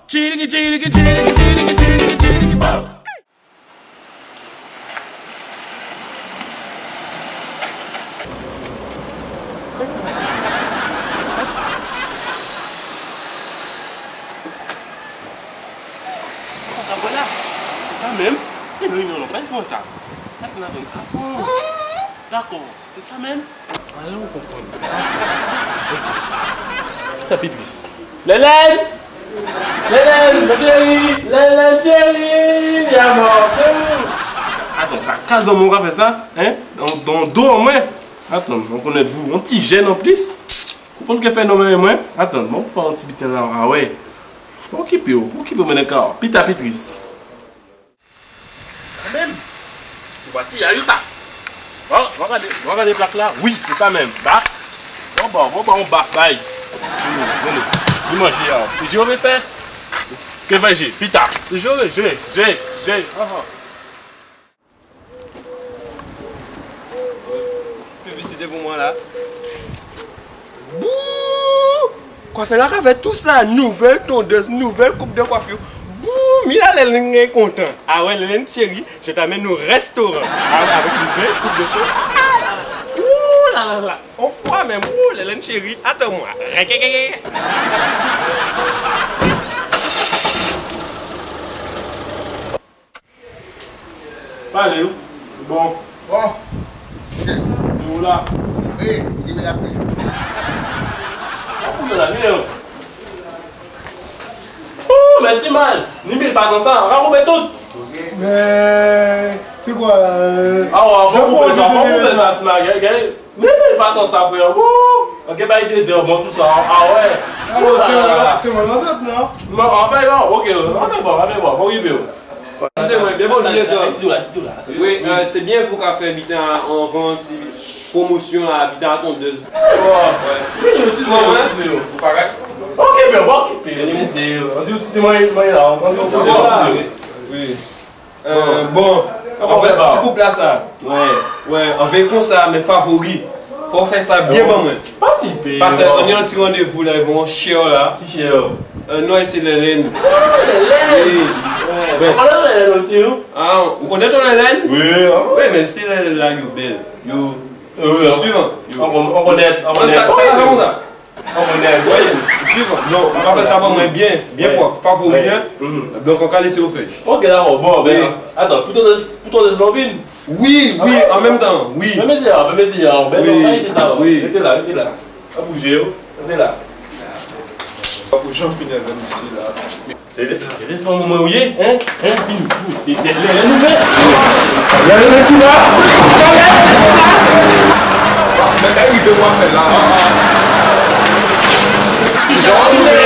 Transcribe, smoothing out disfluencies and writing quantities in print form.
Chitty, chitty, chitty, chitty, chitty, chitty, wow. Voilà, c'est ça même. Mais non, non, pas comme ça. D'accord, c'est ça même. Allons comprendre. Tapitrice. Lélène, ma chérie, Lélène, chérie, viens mort. Attends, ça case dans mon gars fait ça, hein? Dans le dos en moins. Attends, on connaît vous, un petit gêne en plus. Vous comprenez que fait non mais moi? Attends, bon, pas un petit bitin là. Ah ouais. Occupez mon écart. Pita Pitrice. Ça même. C'est parti, il y a eu ça. Regardez les plaques là. Oui, c'est ça même. Bah. Bon, on bat. Bye. Venez. Vous mangez. C'est je vais faire. Que vais-je? Pita. C'est je. Petite publicité pour moi là. Bouh! Quoi fait là avec tout ça? Nouvelle tondeuse, nouvelle coupe de coiffure. Boum! Il a l'air content. Ah ouais, Lélène chérie, je t'amène au restaurant. Avec une belle coupe de cheveux. Ouh là là. On froid même. Ouh, Lélène chérie, attends-moi. Allez où? Bon. Bon. C'est où là? Oui, il est la prise. Oh, mais c'est mal. N'importe pas dans ça. Raconte tout. Mais c'est quoi là? Ah ouais, on va couper ça, tu m'as gagné. N'importe pas dans ça, frère. Ok, bah il désire bon tout ça. Ah ouais. Alors c'est mon enceinte, non? Non, enfin non, ok, bon, bon, il veut. Excusez-moi, bien bonjour les hommes. Assisez-vous là. Oui, c'est bien vous qui avez fait habitant en vente, promotion à habitant à tondeuse. Oui, aussi, c'est vous paraît. Ok, bien, bon, on dit aussi, c'est moi là. Oui. Bon, en fait, petit couple là ça. Ouais, on veut comme ça, mes favoris. Faut faire ça bien bon, moi. Pas flipper. Parce qu'on est un petit rendez-vous là, ils vont chier là. Qui chien? Non, c'est Lélène. Lélène! On connaît Lélène aussi, hein? Ah, vous connaissez ton Lélène? Oui. Oui, mais c'est Lélène là, you belle. You. Suivant. On connaît. On connaît. Suivant. Non, on va faire ça moi bien quoi. Favori, hein? Donc on va laisser au fait. Ok, d'accord, bon, ben. Attends, plutôt des slovènes. Oui, en même temps, oui. Mais c'est oui. Restez là. À bouger, restez là. J'en finis avec ici là. C'est les femmes mouillées, hein? Fini. C'est les nouvelles. Mais il veut moi faire là.